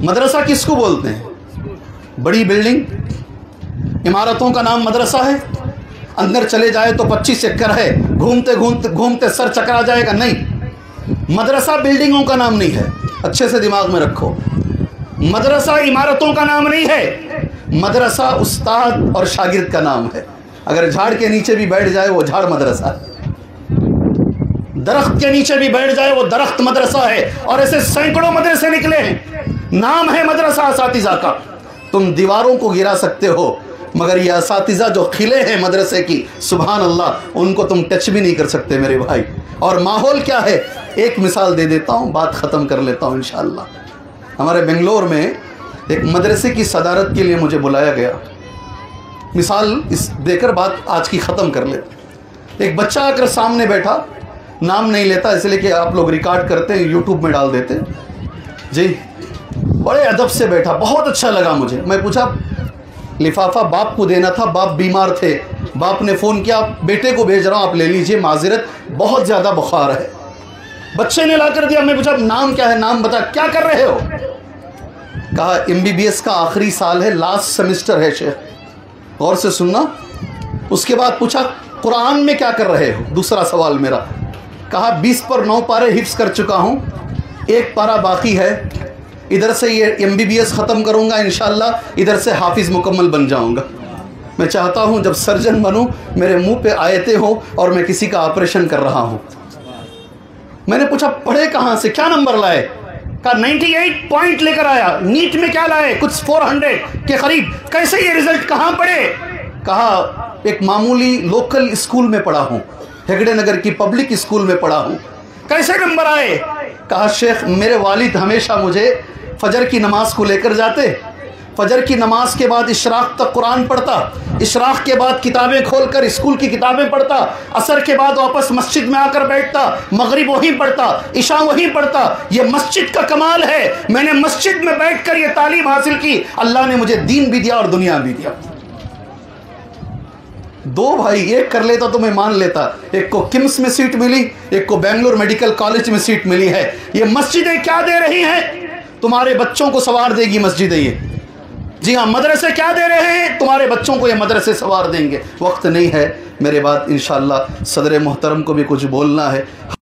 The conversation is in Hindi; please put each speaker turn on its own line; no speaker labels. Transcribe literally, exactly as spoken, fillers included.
मदरसा किसको बोलते हैं? बड़ी बिल्डिंग, इमारतों का नाम मदरसा है। अंदर चले जाए तो पच्चीस चक्कर है, घूमते घूमते घूमते सर चकरा जाएगा। नहीं, मदरसा बिल्डिंगों का नाम नहीं है, अच्छे से दिमाग में रखो। मदरसा इमारतों का नाम नहीं है, मदरसा उस्ताद और शागिर्द का नाम है। अगर झाड़ के नीचे भी बैठ जाए वो झाड़ मदरसा है, दरख्त के नीचे भी बैठ जाए वो दरख्त मदरसा है। और ऐसे सैकड़ों मदरसे निकले हैं, नाम है मदरसा असातिज़ा का। तुम दीवारों को गिरा सकते हो, मगर ये असातिज़ा जो खिले हैं मदरसे की, सुभान अल्लाह, उनको तुम टच भी नहीं कर सकते मेरे भाई। और माहौल क्या है, एक मिसाल दे देता हूँ, बात ख़त्म कर लेता हूँ इंशाअल्लाह। हमारे बेंगलोर में एक मदरसे की सदारत के लिए मुझे बुलाया गया। मिसाल इस देकर बात आज की ख़त्म कर लेते। एक बच्चा आकर सामने बैठा, नाम नहीं लेता इसलिए कि आप लोग रिकॉर्ड करते हैं, यूट्यूब में डाल देते जी। बड़े अदब से बैठा, बहुत अच्छा लगा मुझे। मैं पूछा, लिफाफा बाप को देना था, बाप बीमार थे, बाप ने फ़ोन किया, बेटे को भेज रहा हूँ, आप ले लीजिए, माजरत बहुत ज़्यादा बुखार है। बच्चे ने ला कर दिया। मैं पूछा, नाम क्या है, नाम बता, क्या कर रहे हो? कहा एम बी बी एस का आखिरी साल है, लास्ट सेमिस्टर है शेख। गौर से सुनना। उसके बाद पूछा, कुरान में क्या कर रहे हो? दूसरा सवाल मेरा। कहा बीस पर नौ पारे हिफ्स कर चुका हूँ, एक पारा बाकी है, इधर से ये एम बी बी एस ख़त्म करूँगा इंशाअल्लाह, इधर से हाफिज़ मुकम्मल बन जाऊँगा। मैं चाहता हूँ जब सर्जन बनूँ मेरे मुंह पे आयतें हो और मैं किसी का ऑपरेशन कर रहा हूँ। मैंने पूछा, पढ़े कहाँ से, क्या नंबर लाए? कहा अट्ठानवे पॉइंट लेकर आया। नीट में क्या लाए? कुछ चार सौ के करीब। कैसे ये रिजल्ट, कहाँ पढ़े? कहा एक मामूली लोकल स्कूल में पढ़ा हूँ, हेगड़े नगर की पब्लिक स्कूल में पढ़ा हूँ। कैसे नंबर आए? कहा शेख मेरे वालिद हमेशा मुझे फजर की नमाज को लेकर जाते, फजर की नमाज के बाद इशराक तक कुरान पढ़ता, इशराक के बाद किताबें खोलकर स्कूल की किताबें पढ़ता, असर के बाद वापस मस्जिद में आकर बैठता, मगरिब वहीं पढ़ता, इशा वहीं पढ़ता। ये मस्जिद का कमाल है, मैंने मस्जिद में बैठकर ये तालीम हासिल की। अल्लाह ने मुझे दीन भी दिया और दुनिया भी दिया। दो भाई, एक कर लेता तो मैं मान लेता। एक को किम्स में सीट मिली, एक को बेंगलोर मेडिकल कॉलेज में सीट मिली है। ये मस्जिदें क्या दे रही हैं? तुम्हारे बच्चों को सवार देगी मस्जिदें ये। जी हाँ, मदरसे क्या दे रहे हैं? तुम्हारे बच्चों को ये मदरसे सवार देंगे। वक्त नहीं है मेरे बाद, इंशाअल्लाह सदर मोहतरम को भी कुछ बोलना है।